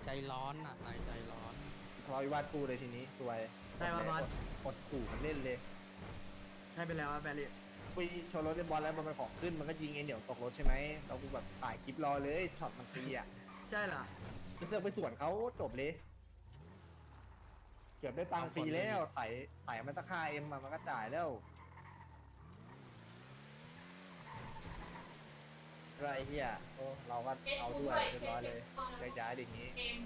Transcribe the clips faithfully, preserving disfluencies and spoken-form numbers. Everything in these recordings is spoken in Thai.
ใจร้อนอ่ะนายใจร้อนทะเลาะวิวาทกูเลยทีนี้สวยได้มาบอสกดขู่มันเล่นเลยให้ไปแล้วว่าแบรี่ไปชนรถในบอลแล้วมันไปของขึ้นมันก็ยิงไอ้เหนียวตกรถใช่ไหมเรากูแบบถ่ายคลิปรอเลยช็อตมันตีอ่ะใช่เหรอเสือกไปสวนเขาจบเลยเกือบได้ตังค์ฟรีแล้วไต่ไต่มันตั้งค่าเอ็มมันก็จ่ายแล้วไรเฮียโอ้เราก็เอาด้วยเรียบร้อยเลยย้ายย้ายอย่างนี้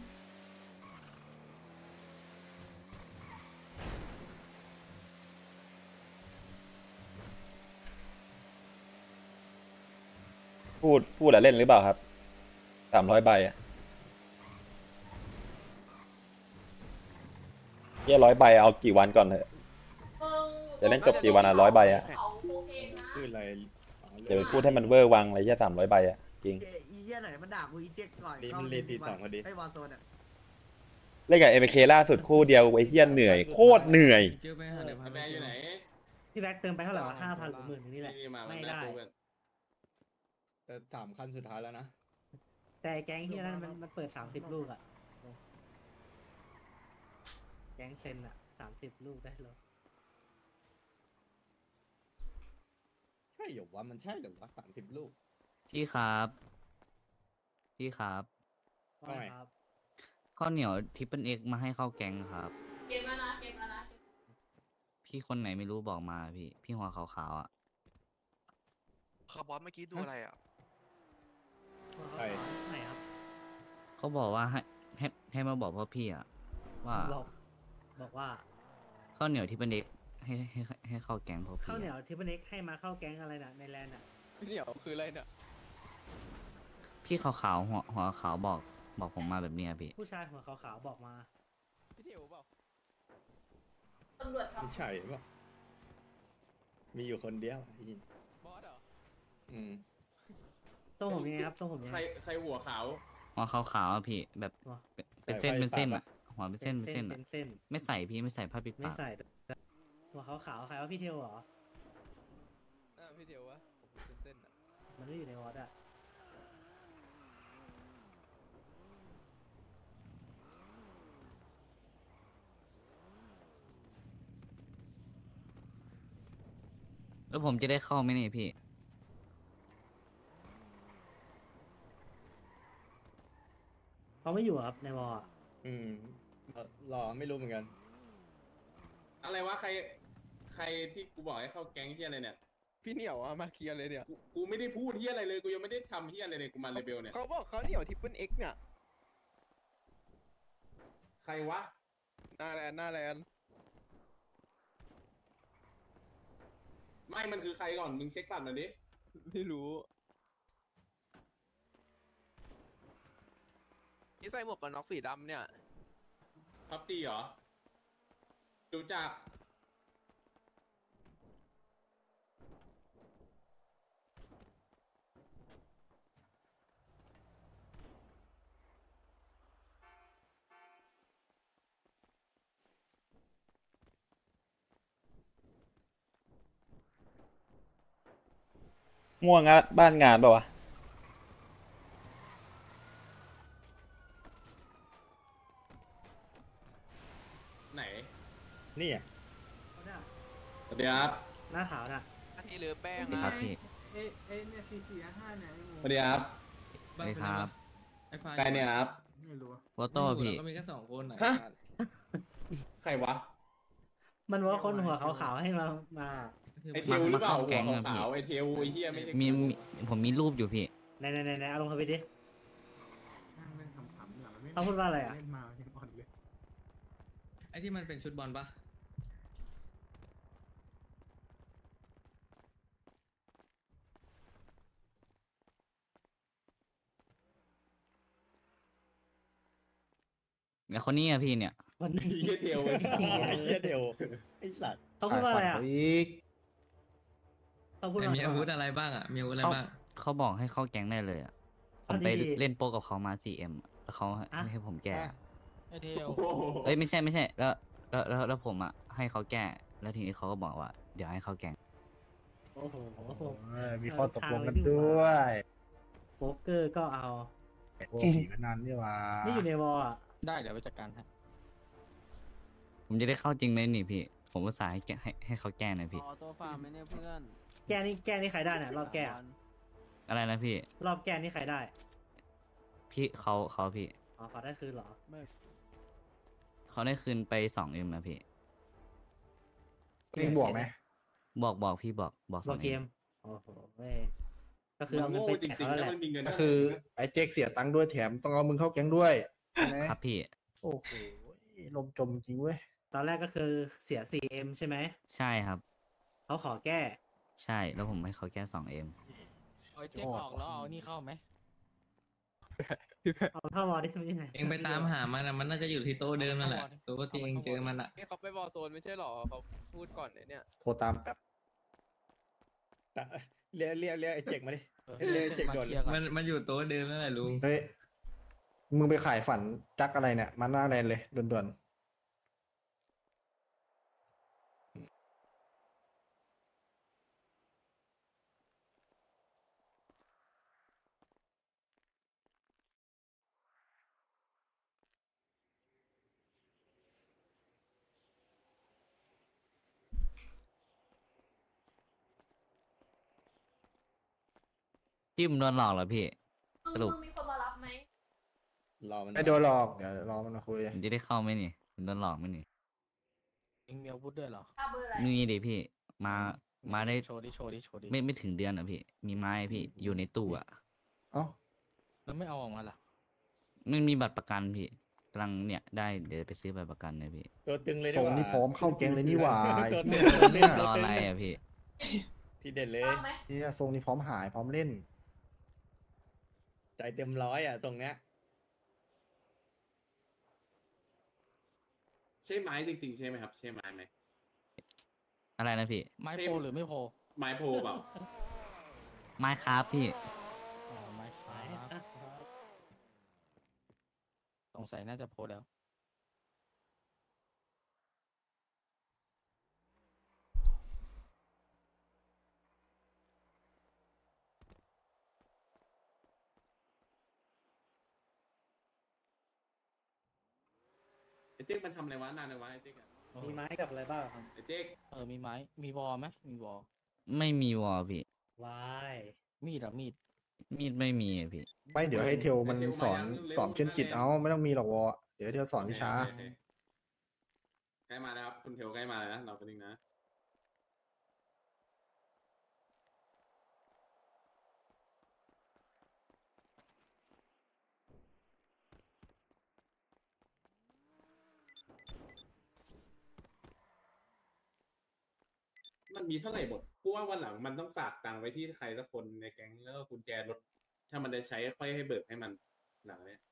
พูดพูดแล้วเล่นหรือเปล่าครับสามร้อยใบอะเยี่ยร้อยใบเอากี่วันก่อนเถอะจะเล่นจบกี่วันอะร้อยใบอะคืออะไรเดี๋ยวพูดให้มันเวอร์วังอะไรเยี่ยสามร้อยใบอะจริงเจอีเหี้ยไหนมันด่ากูอีเจ๊กก่อนนี่มันเลนตีสองพอดีไอ้วอลโซนอ่ะเล่นกับเอ็มเคล่าสุดคู่เดียวไอ้เฮียเหนื่อยโคตรเหนื่อยเจอไปหาเดี๋ยวพาแบร์อยู่ไหนพี่แบ็คเติมไปเท่าไหร่วะห้าพันหรือหมื่นนี่แหละนี่มาไม่ไม่ได้ได้กันแต่สามขั้นสุดท้ายแล้วนะแต่แก๊งที่นั่นมันมันเปิดสามสิบลูกอะแก๊งเซนอะสามสิบลูกได้เลยใช่เหรอวะมันใช่เหรอวะสามสิบลูกพี่ครับ พี่ครับว่าไงครับข้าวเหนียวทิปเปิลเอ็กมาให้ข้าวแกงครับเก็บมานะเก็บมานะพี่คนไหนไม่รู้บอกมาพี่ พี่หัวขาวๆอ่ะคาร์บอนเมื่อกี้ดูอะไรอ่ะใช่ไหนครับเขาบอกว่าให้ให้ให้มาบอกพ่อพี่อ่ะว่าบอกบอกว่าข้าวเหนียวทิปเปิลเอ็กให้ให้ให้ข้าวแกงพ่อพี่ข้าวเหนียวอะทิปเปิลเอ็กให้มาเข้าแก๊งอะไรน่ะในแลนด์น่ะเหนียวคืออะไรเนี่ยพี่ขาวๆหัวหัวขาวบอกบอกผมมาแบบเนี้ยพี่ผู้ชายหัวขาวๆบอกมาพี่เทียวเปล่าตำรวจไม่ใช่ปะมีอยู่คนเดียวไอ้นี่บอสเหรออืมต้องผมยังไงครับต้องผมยังใครไงใครหัวขาวหัวขาวๆอะพี่แบบหัวเป็นเป็นเส้นเป็นเส้นอ่ะหัวเป็นเส้นเป็นเส้นเป็อะนเส้นไม่ใส่พี่ไม่ใส่ผ้าปิดไม่ปากใส่หัวขาวๆใครว่าพี่เทลเหรออ่าพี่เทียววะผมเป็นเส้นๆอ่ะมันไม่อยู่ในวอร์ดอะแล้วผมจะได้เข้าไหมเนี่ยพี่เขาไม่อยู่ครับในวอร์ดอืมรอรอไม่รู้เหมือนกันอะไรวะใคร ใครที่กูบอกให้เข้าแก๊งเฮียอะไรเนี่ยพี่เหนียวอะมาเคลียร์เลยเนี่ยกูกูไม่ได้พูดเฮียอะไรเลยกูยังไม่ได้ทำเฮียอะไรเลยกูมาเลเบลเนี่ยเขาบอกเขาเหนียวทิปเปิลเอ็กเนี่ยใครวะหน้าแลนด์หน้าแลนด์ไม่มันคือใครก่อนมึงเช็คปัดหน่อยดิไม่รู้ที่ใส่หมวกกันน็อกสีดำเนี่ยพับตีเหรอดูจากม่วงอะบ้านงานเปล่าวะไหนนี่ไงน่ะสวัสดีครับหน้าขาวน่ะอันนี้หรือแป้งสวัสดีครับพี่เอ้เอ้เนี่ยสี่สี่ห้าเนี่ยสวัสดีครับสวัสดีครับใครเนี่ยครับไม่รู้โฟโต้พี่ก็มีแค่สองคนฮะใครวะมันว่าคนหัวขาวๆให้มามาไอเทลหรือเปล่ามาเข้าแก๊หัวงอะพี่ขาวๆไอเทลไอเฮียไม่ใช่มีมีผมมีรูปอยู่พี่ไหนไหนไหนไหนเอาลงเขาไปดิเล่นขำๆเนี่ยมันไม่เขาพูดว่าอะไรอะเล่นมายังอ่อนเลยไอที่มันเป็นชุดบอลปะเนี่ยคนนี้อะพี่เนี่ยวันนี้เฮียเทลไอ้สัสไอ้เหี้ยเดียวไอ้สัตว์เขาพูดว่าอะไรขายฝันอะเขาอีกเขาพูดว่ามีอาวุธอะไรบ้างอ่ะ มีอาวุธอะไรบ้าง เขาบอกให้เข้าแก๊งได้เลยอ่ะ ผมไปเล่นโป๊กกับเขามา ซี เอ็ม แล้วเขาให้ให้ผมแก้ไอเทลโอ้โหเอ้ยไม่ใช่ไม่ใช่ แล้วแล้วแล้วแล้วผมอ่ะให้เขาแก้ แล้วทีนี้เขาก็บอกว่าเดี๋ยวให้เข้าแก๊งโอ้โหโอ้โหเออมีข้อตกลงกันด้วยโป๊กเกอร์ก็เอาไอโอ้ผีพนันนี่หว่าไม่อยู่ในวอลอ่ะได้เดี๋ยวไปจัดการให้ผมจะได้เข้าจริงไหมนี่พี่ ผมอุตส่าห์ให้แกให้ให้เขาแก้หน่อยพี่อ๋อตัวฟาร์มไหมเนี่ยเพื่อนแก้นี่แก้นี่ใครได้เนี่ยรอบแก้อะอะไรนะพี่รอบแก้นี่ใครได้พี่เขาเขาพี่อ๋อขอได้คืนเหรอไม่เขาได้คืนไปสองเอ็มนะพี่เองบวกไหมบอกบอกพี่บอกบอกสรออง เกเอ็มมโอ้โหเว้ยก็คือมัเอานเงินโง่ไปจแจกริงเขาๆแล้วถ้าแหละมันมีเงินก็คือไอ้เจ๊กเสียตังค์ด้วยแถมต้องเอามึงเข้าแก๊งด้วยใช่ไหมครับพี่โอ้โหลมจมจริงเว้ยตอนแรกก็คือเสีย ซี เอ็ม ใช่ไหมใช่ครับเขาขอแก้ใช่แล้วผมให้เขาแก้สองเอ็มเอาไอ้เจ๊กออกแล้วเอานี่เข้าไหมเอาเข้าวอลได้ไม่ยังไงเองไปตามหามันอะมันน่าจะอยู่ที่โต๊ะเดิมนั่นแหละโต๊ะที่เองเจอมันอะนี่เขาไปบอลโซนไม่ใช่หรอเขาพูดก่อนเนี่ยโทรตามแบบเรียกเรียกเรียกไอ้เจ็กมาดิเออเรียกไอ้เจ็กโดนมาเคลียร์ก่อนมันมันอยู่โต๊ะเดิมนั่นแหละลุงเฮ้ยมึงไปขายฝันจักอะไรเนี่ยมันหน้าแลนเลยด่วนพี่ผมโดนหลอกเหรอพี่มึงสรุปมึงมีคนมารับไหมรอมันๆไม่โดนหรอกเดี๋ยวรอมันมาคุยผมจะได้เข้าไหมนี่ผมโดนหลอกไหมนี่เองมีอาวุธด้วยเหรอค่าเบอร์อะไรมีดิพี่ มามาได้โชว์ดิโชว์ดิโชว์ดิไม่ไม่ถึงเดือนอ่ะพี่ มีไม้พี่อยู่ในตู้อ่ะเอ้าแล้วไม่เอาออกมาล่ะไม่มีบัตรประกันพี่กำลังเนี่ยได้เดี๋ยวไปซื้อบัตรประกันเลยพี่ตัวตึงเลยส่งดีกว่านี่พร้อมเข้าแก๊งเลยนี่หว่าไอ้ตัวตึเหี้งยเนี่ยรออะไรอ่ะพี่ทีเด็ดเลยว่างไหมเนี่ยทรงนี่พร้อมหายพร้อมเล่นใจเต็มร้อยอ่ะทรงเนี้ยใช่ไม้จริงๆใช่ไหมครับ ใช่ไม้ไหมอะไรนะพี่ไม้โพลหรือไม่โพลไม้โพลเปล่าไม้ครับพี่อ๋อไม้ครับสงสัยน่าจะโพลแล้วไอ้เจ๊กมันทำอะไรวะนานเลยวะไอ้เจ๊กอะมีไม้กับอะไรบ้างครับไอ้เจ๊กเออมีไม้มีบอลไหมมีบอลไม่มีวอลพี่วายมีดอะมีดมีดไม่มีอะพี่ไม่เดี๋ยวให้เทลมันสอนสอนเช่นจิตเอาไม่ต้องมีหรอกวอเดี๋ยวเทลสอนวิชาโอเคโอเคใกล้มาแล้วครับคุณเทวใกล้มาแล้วนะเราเป็นนึงนะ มันมีเท่าไหร่บทกูว่าวันหลังมันต้องฝากตังค์ไว้ที่ใครสักคนในแก๊งแล้วก็กุญแจรถ ถ้ามันจะใช้ค่อยให้เบิกให้มันหลังเนี้ย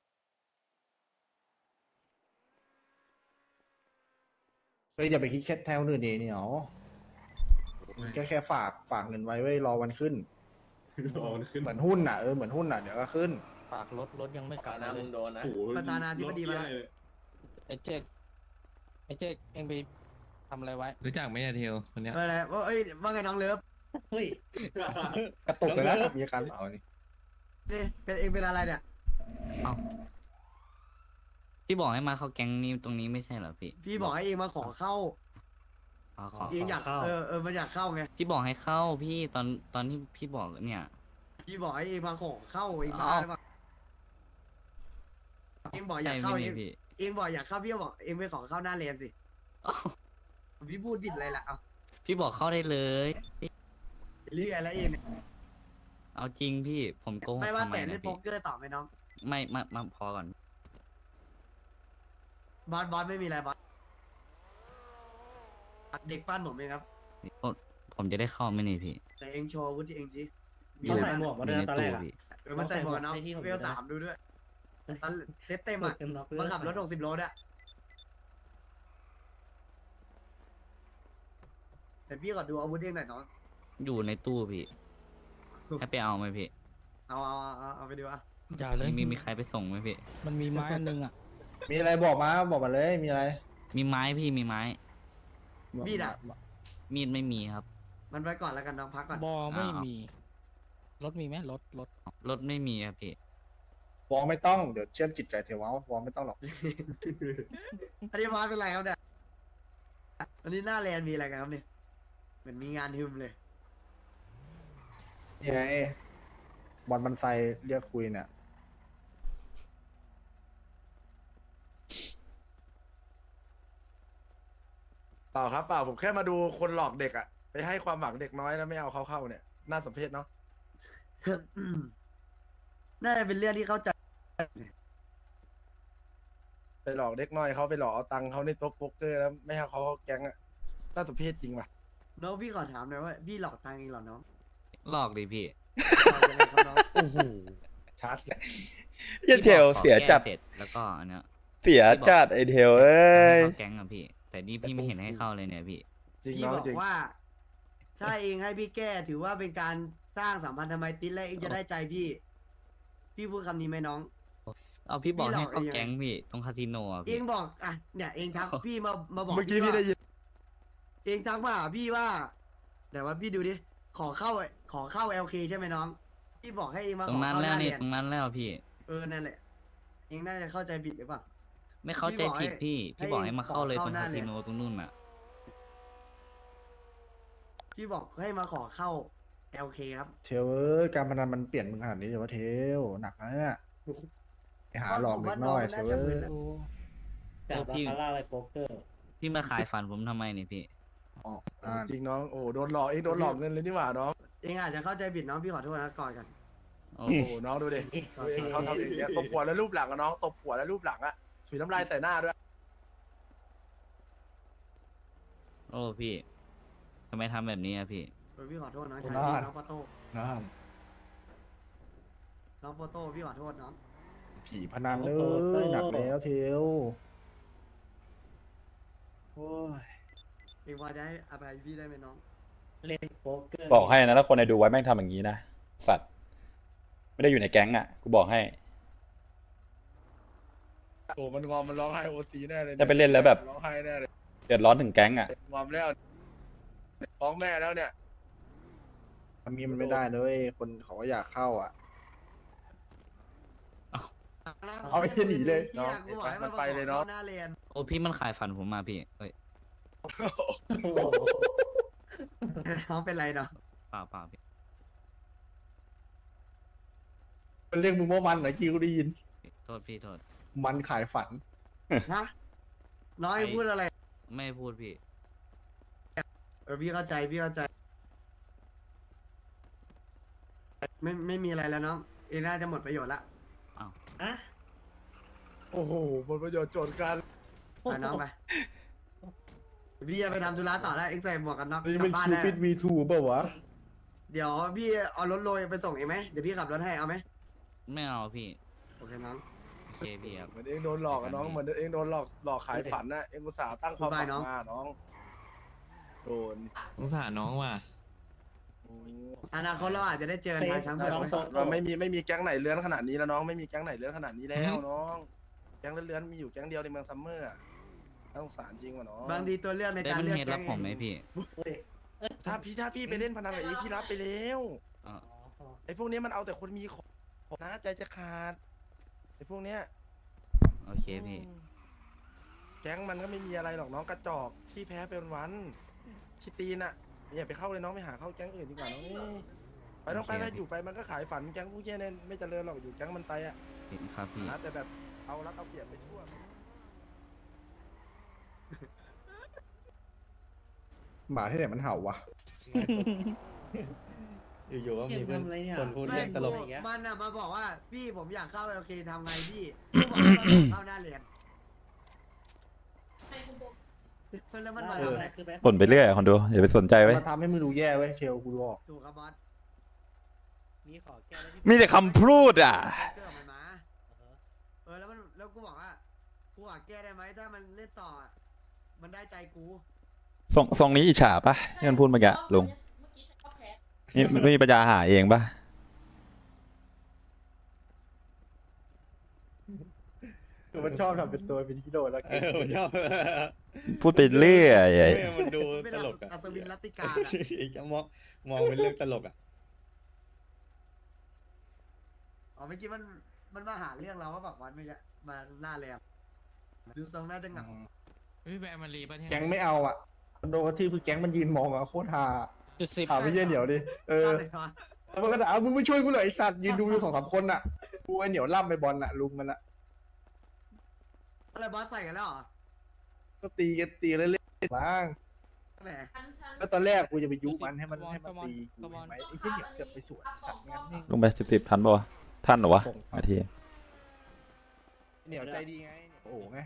เฮ้ยอย่าไปคิดแค่แถวอื่นดีเนี่ยหรอมันแค่แค่ฝากฝากเงินไว้ไว้รอวันขึ้นรอมันขึ้นเหมือนหุ้นอ่ะเออเหมือนหุ้นอ่ะเดี๋ยวก็ขึ้นฝากรถรถยังไม่กลับมาเลยโดนนะโอ้โหประธานาธิบดีมาแล้วรถเยอะเลยไอ้เจ๊กไอ้เจ๊กเองไปทำอะไรไว้รู้จักไหมเนี่ยเทลคนเนี้ยอะไรว่าเอ้ยว่าไงน้องเลิฟเฮ้ยกระตุกไปแล้วมีอาการเปล่านี่นี่เป็นเองเป็นอะไรเนี่ยเอ้าพี่บอกให้มาเข้าแก๊งนี้ตรงนี้ไม่ใช่เหรอพี่พี่บอกให้เองมาขอเข้าอ๋อขอเองอยากเข้าเออเออมันอยากเข้าไงพี่บอกให้เข้าพี่ตอนตอนที่พี่บอกเนี่ยพี่บอกให้เองมาขอเข้าเองมาอ้าวหรือเปล่าเองบอกอใช่ยากไหมเข้าเอเนี่งยพี่เองบอกอยากเข้าพี่ก็บอกเองไปขอเข้าหน้าเรียนสิอ้าวพี่พูดผิดอะไรล่ะเอาพี่บอกเข้าได้เลยเรื่อยแล้วเองเนี่ยเอาจริงพี่ผมโกหกไม่ว่าทำไมแต่เล่นะนโป๊พี่กเกอร์ต่อไหมน้องไม่มามาพอก่อนบอสบอสไม่มีอะไรบอสเด็กปั้นผมเองครับผมจะได้เข้าไหมนี่พี่แต่เองโชว์อาวุธที่เองสิต้องใส่หมวกอมาด้ยู่วยในนะตอนตู้แรกอะพี่เออมันใส่หมวกกนน็อกให้พี่ผมเวลสามดูด้วยตอนเซตเต็มอ่ะเต็มล็อกเลยมันขับรถหกสิบโลด้วยแต่พี่ก็ดูอาวุธเองหน่อยน้องอยู่ในตู้พี่ให้ไปเอาไหมพี่เอาเอาเอาเอาไปดูอ่ะอย่าเลยมีมีใครไปส่งไหมพี่มันมีไม้อันนึงอ่ะมีอะไรบอกมาบอกมาเลยมีอะไรมีไม้พี่มีไม้มีดอ่ะมีดไม่มีครับมันไปก่อนแล้วกันน้องพักก่อนบอลไม่อ้าวมี รถมีไหมรถรถรถไม่มีครับพี่โหวอลไม่ต้องเดี๋ยวเชื่อมจิตไก่เทวาวอลไม่ต้องหรอกอันนี้มาเป็นไรครับเนี่ยอันนี้หน้าแลนด์มีอะไรกันครับเนี่ยเหมือนมีงานฮึมเลยนี่ไงบอลบันไซเรียกคุยเนี่ยเปล่าครับเปล่าผมแค่มาดูคนหลอกเด็กอะไปให้ความหวังเด็กน้อยแล้วไม่เอาเขาเข้าเนี่ยน่าสมเพชเนาะน่าจะเป็นเรื่องที่เข้าใจไปหลอกเด็กน้อยเขาไปหลอกเอาตังค์เขาในโต๊ะโป๊กเกอร์แล้วไม่ให้เขาเข้าแก๊งอะน่าสมเพชจริงป่ะน้องพี่ขอถามหน่อยว่าพี่หลอกตังค์เองเหรอน้องหลอกดิพี่หลอกยังไงครับน้องโอ้โหชัดเลยเหี้ยเทลเสียจัดเสร็จแล้วก็อันเนี้ยเสียจัดไอเทลเอ้ยให้เข้าแก๊งอะพี่ แต่นี่พี่ไม่เห็นให้เข้าเลยเนี่ยพี่จริงพี่น้องบอกจริงว่า ถ้าเองให้พี่แก้ถือว่าเป็นการสร้างสัมพันธไมตรีและเองจะได้ใจพี่ พี่พูดคำนี้ไหมน้องเอาพี่บอกพี่หลอกให้เข้าเองแก๊งพี่ตรงคาสิโนอะเอพี่งบอกอ่ะเนี่ยเองทักพี่มามาบอกเมื่อกี้พี่ว่าได้ยินเองทักมาหาพี่ว่าเดี๋ยวว่าพี่ดูดิขอเข้าขอเข้า แอล เค ใช่ไหมน้อง พี่บอกให้เองมาตขรองนั้นเข้าหแล้วน้านี่เรียนตรงนั้นแล้วพี่เออนั่นแหละเองน่าจะเข้าใจผิดหรือเปล่าไม่เข้าใจพี่บอกผิดให้พี่ให้พี่บอกให้มาเข้าเลยขอตรงเข้าหน้าคาเรีสิยนโนตรงนู่นอะพี่บอกให้มาขอเข้า แอล เค ครับเทลเอ้ยการพนันมันเปลี่ยนมึงขนาดนี้เลยวะเทลหนักนะเนี่ยไปหาหลอกเด็กน้อยเทลเอ้ยจากบาคาร่าไปโป๊กเกอร์พี่มาขายฝันผมทำไมเนี่ยพี่อ๋ออ่าจริงน้องโอ้โดนหลอกเองโดนหลอกเงินเลยนี่หว่าน้องเองอาจจะเข้าใจผิดน้องพี่ขอโทษนะก่อนกันโอ้โอ้โหน้องดูดิดูเองเขาทำอย่างเงี้ยตบหัวแล้วรูปหลังอะน้องตบหัวแล้วรูปหลังอะถุยน้ำลายใส่หน้าด้วยโอ้พี่ทำไมทำแบบนี้อะพี่เออพี่ขอโทษน้องชายพี่น้องโปโต้นั่นน้องโปโต้พี่ขอโทษน้องผีพนันเลยหนักแล้วเทลโอ้ยเองพอจะให้อภัยพี่ได้ไหมน้องเล่นโป๊กเกอร์บอกให้นะถ้าคนในดูไว้แม่งทำอย่างนี้นะสัตว์ ไม่ได้อยู่ในแก๊งอ่ะกูบอกให้โอ้มันงอมมันร้องไห้โอซีแน่เลยจะไปเล่นแล้วแบบร้องไห้แน่เลยเดือดร้อนถึงแก๊งอ่ะงอมแล้วฟ้องแม่แล้วเนี่ยทำนี้มันไม่ได้เลยคนเขาก็อยากเข้าอ่ะ เอาไปหนีเลยพี่อยากกูบอกให้มันไปเลยเนาะหน้าเรียนโอ้พี่มันขายฝันผมมาพี่เอ้ยน้องเป็นไรเนาะเปล่าเปล่าพี่มันเรียกมึงว่ามันเหรอกี้กูได้ยินโทษพี่โทษมันขายฝันฮะน้องเองพูดอะไรไม่พูดพี่เออพี่เข้าใจพี่เข้าใจ ไม่ไม่มีอะไรแล้วน้องเองน่าจะหมดประโยชน์ละอะโอ้โหผลประโยชน์โจทย์กันไปน้องไปพี่จะไปทำธุระต่อแล้วเองใส่หมวกกันน็อกนี่กลัมันบบ้านคิวได้ปิด วี ทู เปล่าวะเดี๋ยวพี่เอารถโรยไปส่งเองไหมเดี๋ยวพี่ขับรถให้เอาไหมไม่เอาพี่โอเคน้องโอเคพี่ครับเหมือนเองโดนหลอกอะน้องเหมือนเองโดนหลอกหลอกขายฝันนะเองอุตส่าห์ตั้งความหวังมาน้องโดนสงสารน้องว่ะอนาคตเราอาจจะได้เจอกันทางช้างเผือกไหมเราไม่มีไม่มีแก๊งไหนเลื้อนขนาดนี้แล้วน้องไม่มีแก๊งไหนเลื้อนขนาดนี้แล้วน้องแก๊งเลื้อนๆมีอยู่แก๊งเดียวในเมืองซัมเมอร์อะน่าสงสารจริงว่ะน้องบางทีตัวเลือกในได้การเป็นเลือกเฮดแก๊รับงผมไหมพี่อุ้ยถ้าพี่ถ้าพี่ไปเล่นพนันกับเองพี่รับไปแล้วอ๋ออ๋อไอ้พวกนี้มันเอาแต่คนมีของนะใจจะขาดไอ้พวกเนี้ยโอเคพี่แก๊งมันก็ไม่มีอะไรหรอกน้องกระจอกขี้แพ้เป็นวันขี้ตีนอะอย่าไปเข้าเลยน้องไปหาเข้าแก๊งอื่นดีกว่าน้องนี่ไปต้องไปโอเคไปอยู่ไปมันก็ขายฝันแก๊งพวกเนี้ยเนี่ยไม่เจริญหรอกอยู่แก๊งมันไปอะครับพี่นะแต่แบบเอารัดเอาเปรียบไปทั่วหมาที่ไหนมันเห่าวะอยู่ๆก็มีเพื่อนเกมทำอะไรเนี่ยคนพูดไม่เรื่องตลกกูมันอะมาบอกว่าพี่ผมอยากเข้าโอเคทำไงพี่กูบอกว่าต้องเข้าหน้าเรียนให้คุณโบเพื่อนแล้วมันมาเออทำอะไรคือไปบ่นไปเรื่อยอะคนดูอย่าไปสนใจไว้มาทำให้มึงดูแย่เว้ยเทลกูบอกถูกครับบอสมีขอแก้แล้วที่มีแต่คำพูดอ่ะเกิดมันมา เออแล้วมันแล้วกูบอกว่ากูอยากแก้ได้ไหมถ้ามันเล่นต่ออะมันได้ใจกูทรงทรงนี้อิจฉาปะที่มันพูดเมื่อกี้ลุงเมื่อกี้ฉันก็แพ้นี่ไม่มีปัญญาหาเองปะคือมันชอบทำเป็นตัวเป็นฮีโร่แล้วเออผมชอบพูดไปเรื่อยไม่มันดูเป็นตลกอะอัศวินรัตติการอะจะมองมองเป็นเรื่องตลกอะอ๋อเมื่อกี้มันมันมาหาเรื่องเราว่าแบบวันไม่จะมาล่าแรมดูทรงน่าจะเหงาพี่แบร์มันรีป่ะเนี่ยแก๊งไม่เอาอ่ะโดนกระทืบคือแก๊งมันยืนมองอะโคตรฮาจุดสิบถามไม่เยี่ยเหนียวดิเออล่าเลยวะแล้วมันก็ด่ามึงไม่ช่วยกูเลยไอ้สัตว์ยืนดูอยู่สองสามคนอ่ะกูไอ้เหนียวล่ำไปบอลอ่ะลุงมันอ่ะอะไรบอสใส่กันแล้วเหรอก็ตีกันตีเล่นๆบ้างแหมแล้วตอนแรกกูจะไปยุมันให้มันให้มันตีกูใช่ไหมไอ้ที่เหนียวเสือกไปสวนสัตว์งั้นนี่ลงไปสิบสิบทันปะวะทันเหรอวะนาทีเหนียวใจดีไงโอ้โหไง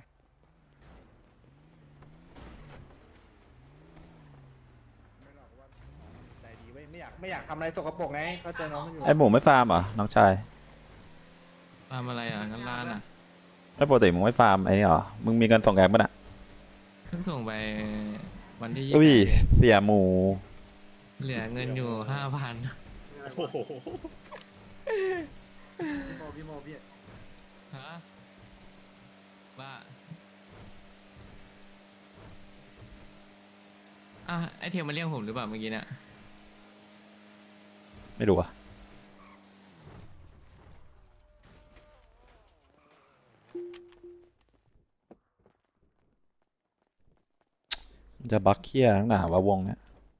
ไม่หรอกว่าใจดีเว้ยไม่อยากไม่อยากทำอะไรสกปรกไงเข้าใจน้องมันอยู่ไอหมูไม่ฟาร์มเหรอน้องชายทำอะไรอ่ะงั้นร้านอ่ะไม่ปกติมึงไม่ฟาร์มไอ้นี่เหรอมึงมีเงินส่งแกงปะน่ะเพิ่งส่งไปวันที่อุ้ยยี่สิบแปดเสียหมูเหลือเงินอยู่ห้าพันโอ้โหพี่โมพี่โมพี่ฮะว่าอ่ะไอเทียมมาเรียกผมหรือเปล่าเมื่อกี้เนี่ยไม่รู้อะมันจะบักเคียทั้งหนาวะวงเนี้ย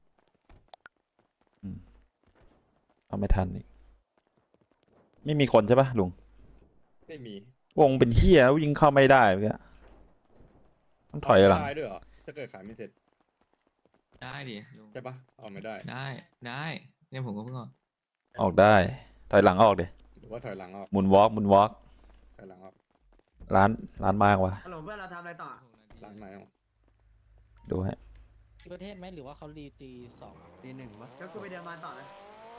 อืมเอาไม่ทันอีกไม่มีคนใช่ปะลุงไม่มีวงเป็นเฮียแล้วยิงเข้าไม่ได้เมื่อกี้ต้องถอยหลังได้ด้วยเหรอถ้าเกิดขายไม่เสร็จได้ดิลุงใช่ปะเอาไม่ได้ได้ได้เนี่ยผมก็เพิ่งออกออกได้ ถอยหลังออกดิหรือว่าถอยหลังออกหมุนวอล์กหมุนวอล์กถอยหลังออกร้านร้านมากวะฮัลโหลเพื่อนเราทำอะไรต่อหลังไหนออกดูให้ประเทศไหมหรือว่าเขารีตีสองตีหนึ่งปะก็กูไปเดินมาต่อนะ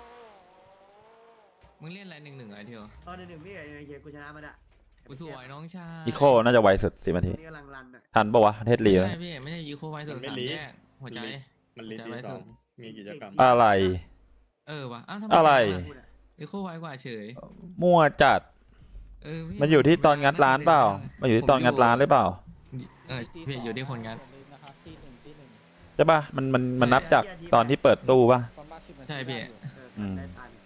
มึงเล่นอะไรหนึ่งหนึ่งไอเทียวตอนหนึ่งๆพี่ไอ้เหี้ยกูชนะมันอะกูสวยน้องชายอีโคน่าจะไวสุดสิบนาทีนี่กำลังรันอะทันปะวะประเทศลีไม่วะใช่พี่ไม่ใช่ยูโคไว้สุดสามแยกหัวใจมันรีตีสองมีกิจกรรมอะไรเออวะอ้าวทำไมอะไรยูโคไว้กว่าเฉยมั่วจัดเออพี่มันอยู่ที่ตอนงัดร้านเปล่ามันอยู่ที่ตอนงัดร้านหรือเปล่าเออพี่อยู่ที่คนงัดนะครับตีหนึ่งตีหนึ่งใช่ปะมันมันมันนับจากตอนที่เปิดตู้ปะประมาณสิบนาทีใช่พี่ได้อยู่เออทันได้ทัน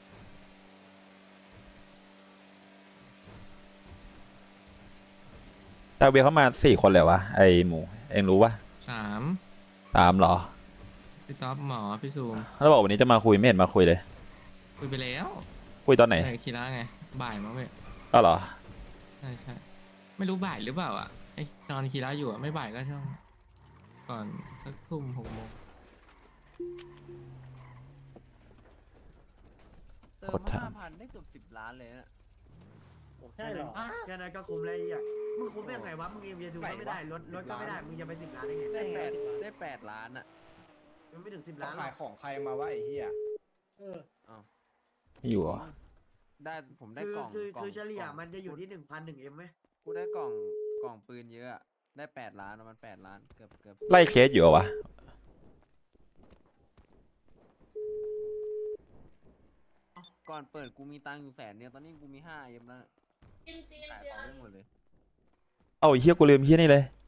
แต่เวียเข้ามาสี่คนเลยวะไอหมูเองรู้ปะสามตามเหรอพี่ต๊อบหมอพี่ซูมถ้าบอกวันนี้จะมาคุยไม่เห็นมาคุยเลยคุยไปแล้วคุยตอนไหนไอ้คีร่าไงบ่ายมั้งเว้ยก็เหรอใช่ใช่ไม่รู้บ่ายหรือเปล่าอ่ะไอ้ตอนคีร่าอยู่อ่ะไม่บ่ายก็ช่วงก่อนสักทุ่มหกโมงเติมห้าพันได้เกือบสิบล้านเลยนะใช่เหรอแค่นั้นก็คุ้มแล้วไอ้เหี้ยมึงคุ้มได้ยังไงวะมึงเอ็มเบียทูก็ไม่ได้รถรถก็ไม่ได้มึงจะไปสิบล้านได้ไงได้แปดได้แปดล้านอ่ะมันไม่ถึงสิบร้าล้าน นหรขาอย กของใครมาวะไอ้เหี้ยเออไม่อยู่เหรอได้ผมได้คือกล่องคือล่งคือเฉลี่ยกล่งมันจะอยู่ที่หนึ่งพันหนึ่งเอ็มไหมกูได้กล่องกล่องปืนเยอะอะได้แปดล้านประมันแปดล้านเกือบเกือบไล่เคสอยู่เหรอวะก่อนเปิดกูมีตังค์อยู่แสนเดียวตอนนี้กูมีห้าเอ็มแล้วจริงจริงขายจริของงได้หมดเลยเอาไอ้เฮียกูลืมเฮียนี่เลย